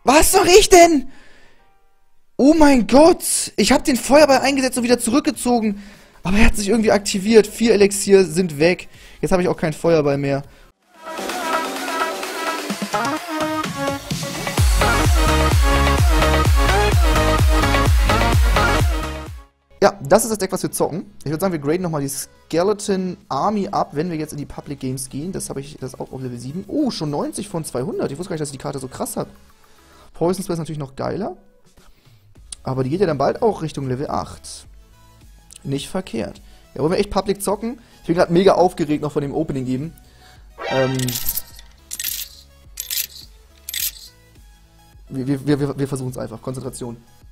Was soll ich denn? Oh mein Gott! Ich habe den Feuerball eingesetzt und wieder zurückgezogen. Aber er hat sich irgendwie aktiviert. 4 Elixier sind weg. Jetzt habe ich auch keinen Feuerball mehr. Ja, das ist das Deck, was wir zocken. Ich würde sagen, wir graden nochmal die Skeleton Army ab, wenn wir jetzt in die Public Games gehen. Das habe ich das auch auf Level 7. Oh, schon 90 von 200. Ich wusste gar nicht, dass die Karte so krass hat. Poison Spell ist natürlich noch geiler. Aber die geht ja dann bald auch Richtung Level 8. Nicht verkehrt. Ja, wollen wir echt Public zocken? Ich bin gerade mega aufgeregt noch von dem Opening geben. Wir versuchen es einfach. Konzentration.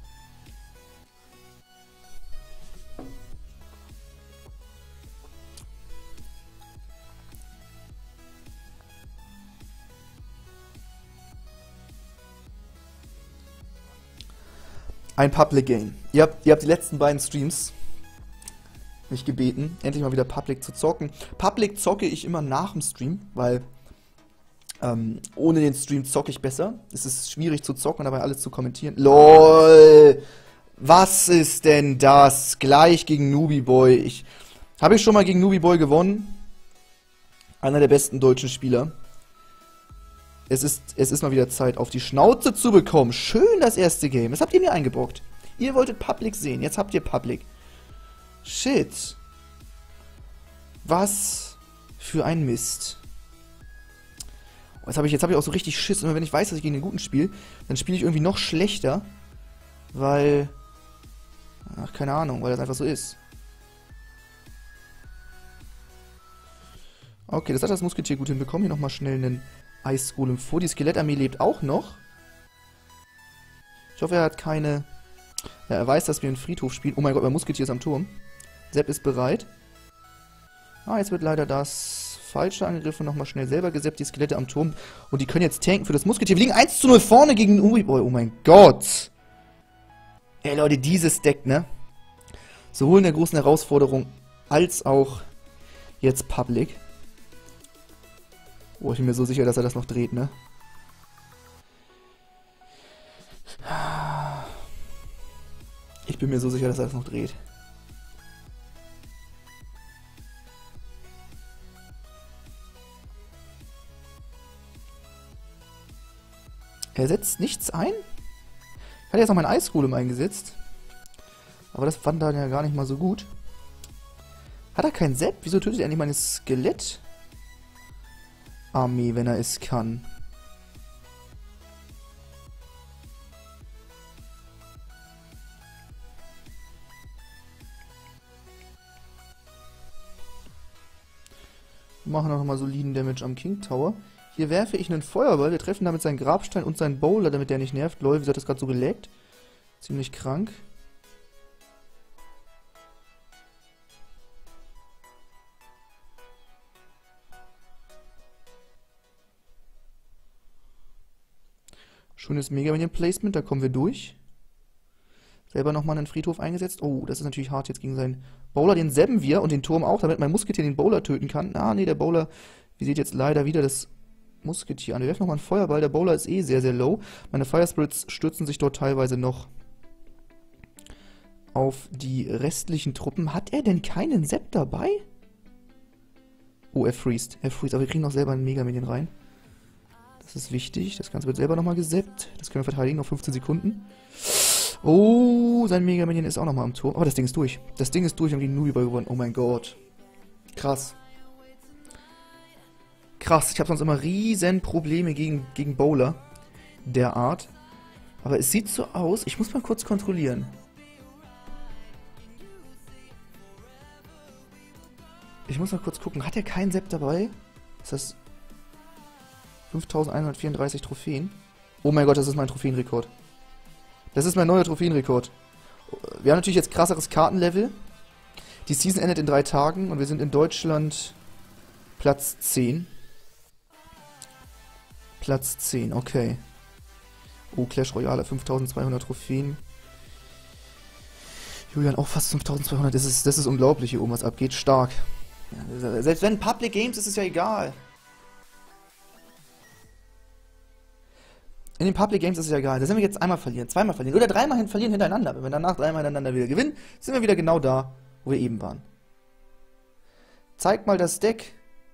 Ein Public Game. Ihr habt die letzten beiden Streams mich gebeten, endlich mal wieder Public zu zocken. Public zocke ich immer nach dem Stream, weil ohne den Stream zocke ich besser. Es ist schwierig zu zocken und dabei alles zu kommentieren. LOL! Was ist denn das? Gleich gegen Nubiboy. Habe ich schon mal gegen Nubiboy gewonnen? Einer der besten deutschen Spieler. Es ist mal wieder Zeit, auf die Schnauze zu bekommen. Schön das erste Game. Das habt ihr mir eingebrockt. Ihr wolltet Public sehen. Jetzt habt ihr Public. Shit. Was für ein Mist. Jetzt habe ich auch so richtig Schiss. Und wenn ich weiß, dass ich gegen den Guten spiele, dann spiele ich irgendwie noch schlechter. Weil... Ach, keine Ahnung, weil das einfach so ist. Okay, das hat das Musketier gut hinbekommen. Hier nochmal schnell einen Eisgolem vor. Die Skelettarmee lebt auch noch. Ich hoffe, er hat keine... Ja, er weiß, dass wir einen Friedhof spielen. Oh mein Gott, mein Musketier ist am Turm. Sepp ist bereit. Ah, jetzt wird leider das Falsche angegriffen. Nochmal schnell selber geseppt. Die Skelette am Turm. Und die können jetzt tanken für das Musketier. Wir liegen 1:0 vorne gegen Nubiboy. Oh mein Gott. Ey, Leute, dieses Deck, ne? Sowohl in der großen Herausforderung als auch jetzt Public. Oh, ich bin mir so sicher, dass er das noch dreht, ne? Ich bin mir so sicher, dass er das noch dreht. Er setzt nichts ein? Ich hatte jetzt noch meinen Eisgolem eingesetzt. Aber das fand er ja gar nicht mal so gut. Hat er keinen Sepp? Wieso tötet er nicht meine Skelett? Armee, wenn er es kann. Wir machen auch nochmal soliden Damage am King Tower. Hier werfe ich einen Feuerball. Wir treffen damit seinen Grabstein und seinen Bowler, damit der nicht nervt. Lol, wieso hat das gerade so gelaggt? Ziemlich krank. Schönes Mega-Minion-Placement, da kommen wir durch. Selber nochmal einen Friedhof eingesetzt. Oh, das ist natürlich hart jetzt gegen seinen Bowler. Den sebben wir und den Turm auch, damit mein Musketier den Bowler töten kann. Ah, nee, der Bowler visiert jetzt leider wieder das Musketier an. Wir werfen nochmal einen Feuerball. Der Bowler ist eh sehr, sehr low. Meine Fire Spirits stürzen sich dort teilweise noch auf die restlichen Truppen. Hat er denn keinen Sepp dabei? Oh, er freest. Er freest, aber wir kriegen noch selber einen Mega-Minion rein. Das ist wichtig. Das Ganze wird selber nochmal geseppt. Das können wir verteidigen auf 15 Sekunden. Oh, sein Mega-Minion ist auch nochmal am Turm. Aber das Ding ist durch. Das Ding ist durch und gegen Nubiboy gewonnen. Oh mein Gott. Krass. Krass. Ich habe sonst immer riesen Probleme gegen Bowler der Art. Aber es sieht so aus. Ich muss mal kurz kontrollieren. Ich muss mal kurz gucken. Hat er keinen Sepp dabei? Ist das 5134 Trophäen? Oh mein Gott, das ist mein Trophäenrekord. Das ist mein neuer Trophäenrekord. Wir haben natürlich jetzt krasseres Kartenlevel. Die Season endet in 3 Tagen und wir sind in Deutschland Platz 10. Platz 10, okay. Oh, Clash Royale, 5200 Trophäen. Julian auch fast 5200. Das ist unglaublich hier oben, was abgeht. Stark. Ja, selbst wenn Public Games ist es ja egal. In den Public Games ist es ja egal. Da sind wir jetzt einmal verlieren, zweimal verlieren oder dreimal verlieren hintereinander. Wenn wir danach dreimal hintereinander wieder gewinnen, sind wir wieder genau da, wo wir eben waren. Zeigt mal das Deck.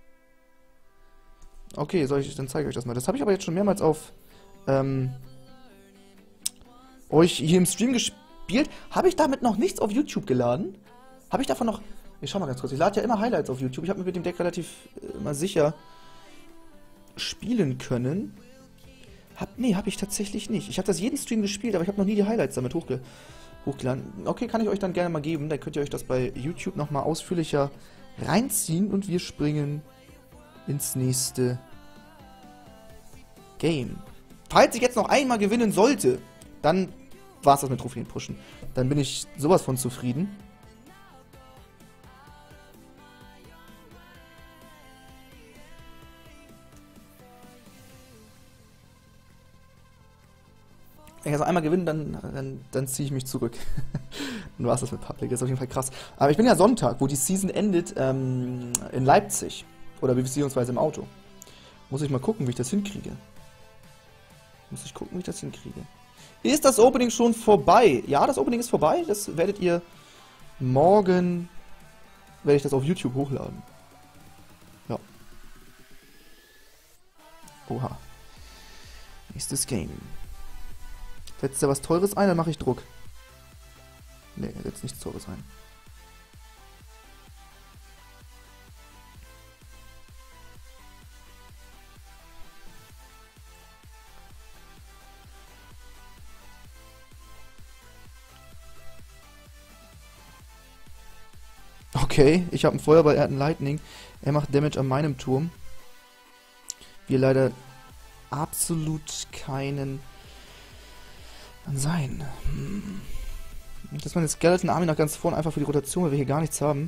Okay, dann zeige ich euch das mal. Das habe ich aber jetzt schon mehrmals auf euch hier im Stream gespielt. Habe ich damit noch nichts auf YouTube geladen? Habe ich davon noch... Ich schau mal ganz kurz. Ich lade ja immer Highlights auf YouTube. Ich habe mit dem Deck relativ immer sicher spielen können. Nee, habe ich tatsächlich nicht. Ich habe das jeden Stream gespielt, aber ich habe noch nie die Highlights damit hochgeladen. Okay, kann ich euch dann gerne mal geben. Dann könnt ihr euch das bei YouTube nochmal ausführlicher reinziehen. Und wir springen ins nächste Game. Falls ich jetzt noch einmal gewinnen sollte, dann war es das mit Trophäen pushen. Dann bin ich sowas von zufrieden. Wenn ich also einmal gewinne, dann ziehe ich mich zurück. Dann war es das mit Public. Das ist auf jeden Fall krass. Aber ich bin ja Sonntag, wo die Season endet, in Leipzig. Oder beziehungsweise im Auto. Muss ich mal gucken, wie ich das hinkriege. Ist das Opening schon vorbei? Ja, das Opening ist vorbei. Das werdet ihr morgen... werde ich das auf YouTube hochladen. Ja. Oha. Nächstes Game. Setzt er was Teures ein, dann mache ich Druck. Ne, er setzt nichts Teures ein. Okay, ich habe einen Feuerball, er hat einen Lightning. Er macht Damage an meinem Turm. Wir leider absolut keinen... Kann sein. Dass meine Skeleton Army nach ganz vorne einfach für die Rotation, weil wir hier gar nichts haben.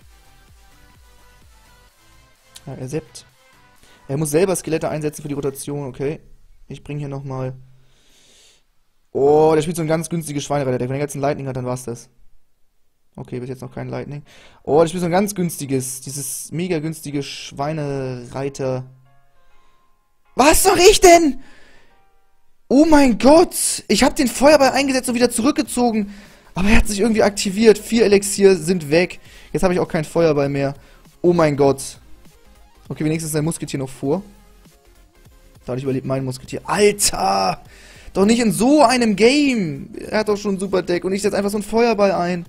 Ja, er seppt. Er muss selber Skelette einsetzen für die Rotation, okay. Ich bringe hier nochmal... Oh, der spielt so ein ganz günstiges Schweinereiter-Deck. Wenn er jetzt einen Lightning hat, dann war's das. Okay, bis jetzt noch kein Lightning. Oh, der spielt so ein ganz günstiges, dieses mega günstige Schweinereiter... Was soll ich denn? Oh mein Gott! Ich habe den Feuerball eingesetzt und wieder zurückgezogen. Aber er hat sich irgendwie aktiviert. 4 Elixier sind weg. Jetzt habe ich auch keinen Feuerball mehr. Oh mein Gott. Okay, wenigstens ist sein Musketier noch vor. Dadurch überlebt mein Musketier. Alter! Doch nicht in so einem Game! Er hat doch schon ein super Deck und ich setze einfach so einen Feuerball ein.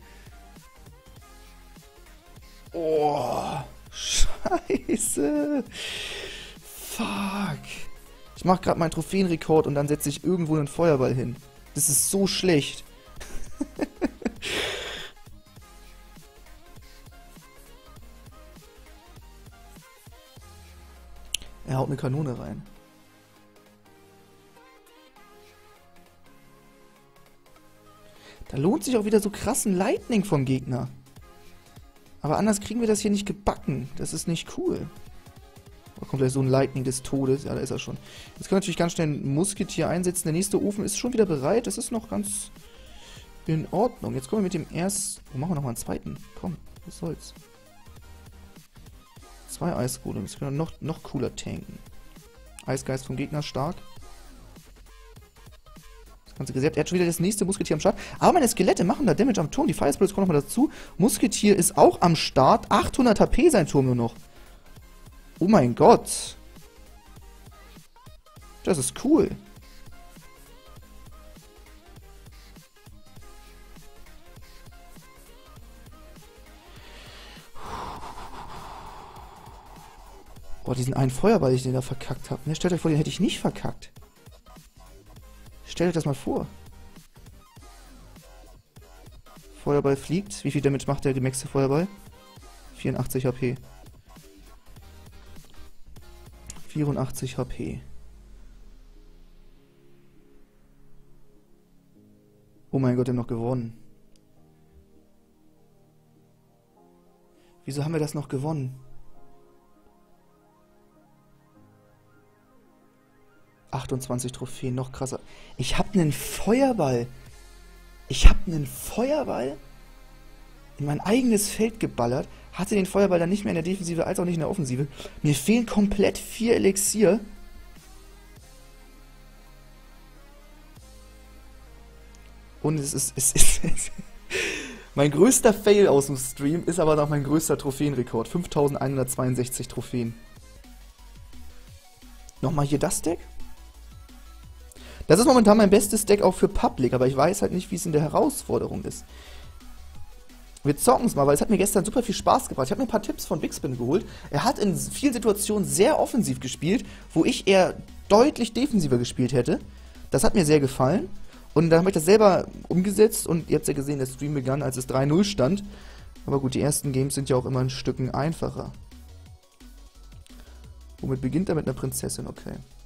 Oh, scheiße. Fuck. Ich mache gerade meinen Trophäenrekord und dann setze ich irgendwo einen Feuerball hin. Das ist so schlecht. Er haut eine Kanone rein. Da lohnt sich auch wieder so krassen Lightning vom Gegner. Aber anders kriegen wir das hier nicht gebacken. Das ist nicht cool. Da kommt gleich so ein Lightning des Todes. Ja, da ist er schon. Jetzt können wir natürlich ganz schnell ein Musketier einsetzen. Der nächste Ofen ist schon wieder bereit. Das ist noch ganz in Ordnung. Jetzt kommen wir mit dem ersten... Oh, machen wir nochmal einen zweiten. Komm, was soll's. 2 Eisgolems. Das können wir noch cooler tanken. Eisgeist vom Gegner stark. Das Ganze gesäbt. Er hat schon wieder das nächste Musketier am Start. Aber meine Skelette machen da Damage am Turm. Die Fire Spirits kommen nochmal dazu. Musketier ist auch am Start. 800 HP sein Turm nur noch. Oh mein Gott. Das ist cool. Boah, diesen einen Feuerball, den ich da verkackt habe. Ne, stellt euch vor, den hätte ich nicht verkackt. Stellt euch das mal vor. Feuerball fliegt. Wie viel Damage macht der gemaxte Feuerball? 84 HP. 84 HP. Oh mein Gott, wir haben noch gewonnen. Wieso haben wir das noch gewonnen? 28 Trophäen, noch krasser. Ich habe einen Feuerball. Ich habe einen Feuerball in mein eigenes Feld geballert. Hatte den Feuerball dann nicht mehr in der Defensive, als auch nicht in der Offensive. Mir fehlen komplett 4 Elixier. Und mein größter Fail aus dem Stream ist aber noch mein größter Trophäenrekord. 5162 Trophäen. Nochmal hier das Deck. Das ist momentan mein bestes Deck auch für Public, aber ich weiß halt nicht, wie es in der Herausforderung ist. Wir zocken es mal, weil es hat mir gestern super viel Spaß gebracht. Ich habe mir ein paar Tipps von Bigspin geholt. Er hat in vielen Situationen sehr offensiv gespielt, wo ich eher deutlich defensiver gespielt hätte. Das hat mir sehr gefallen. Und dann habe ich das selber umgesetzt und ihr habt ja gesehen, der Stream begann, als es 3-0 stand. Aber gut, die ersten Games sind ja auch immer ein Stücken einfacher. Womit beginnt er? Mit einer Prinzessin? Okay.